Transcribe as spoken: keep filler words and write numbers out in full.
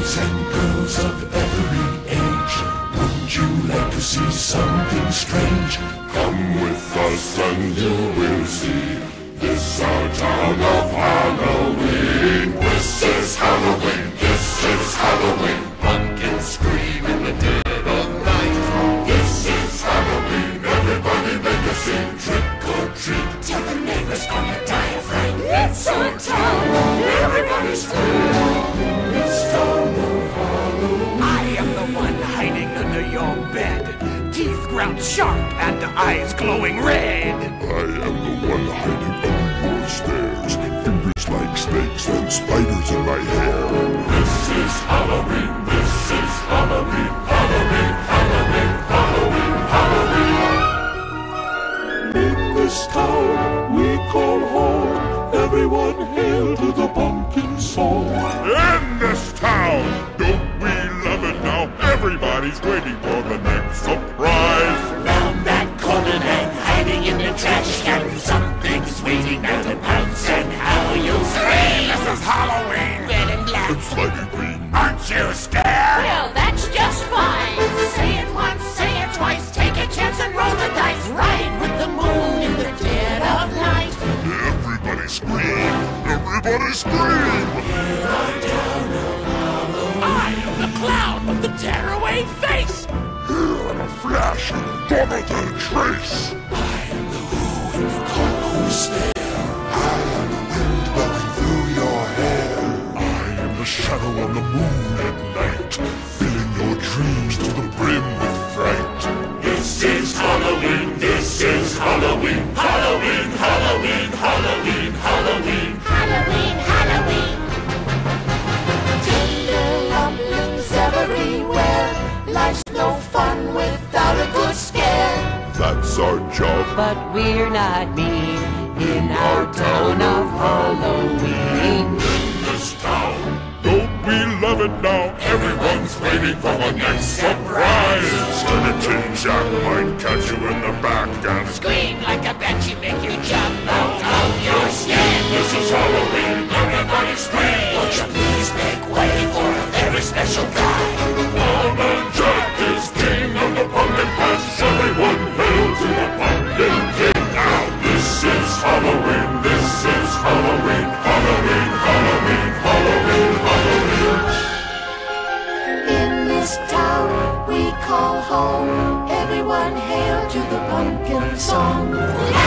boys and girls of every age, wouldn't you like to see something strange? Come with us and you will see. This our town of Halloween. This is Halloween. This is Halloween. Pumpkins scream in the dead of night. This is Halloween. Everybody make a scene. Trick or treat till the neighbor's gonna die of fright. It's our town. Everybody scream. This town of Halloween. I am the one hiding under your bed. Teeth ground sharp and eyes glowing red. I am the one hiding under your stairs. Fingers like snakes and spiders in my hair. This is Halloween. This is Halloween. Halloween. Halloween. Halloween. Halloween. In this town we call home. Everyone hail to the pumpkin song. In this town, don't we love it now? Everybody's waiting for the next surprise. Round that corner and hiding in the trash can, something's waiting now to pounce and how you'll scream. This is Halloween. Red and black. It's slimy green. Aren't you scared? Well, that's just fine. Say it once, say it twice. Take a chance and roll the dice. Ride with the moon in the dead of night. Everybody scream. Everybody scream. I am the clown with the tearaway face. Here in a flash, follow the trace. I am the who in the call who stare. I am the wind blowing through your hair. I am the shadow on the moon at night, filling your dreams to the brim with fright. This is Halloween. This is Halloween. Halloween. Halloween. Halloween. Halloween. Halloween, Halloween. Tender lumblings everywhere. Life's no fun without a good scare. That's our job. But we're not mean in our town of Halloween. In this town, Don't we love it now? everyone's waiting for the next surprise. Skeleton Jack might catch you in the back and Scream like a banshee, make you jump out of your skin. this is Halloween. Everybody scream. Won't you please make way for a very special guy? Almond Jack is king of the pumpkin patch. Everyone hail to the pumpkin king now. This is Halloween. This is Halloween. Halloween. Halloween. Halloween. Halloween. In this town we call home. Everyone hail to the pumpkin song.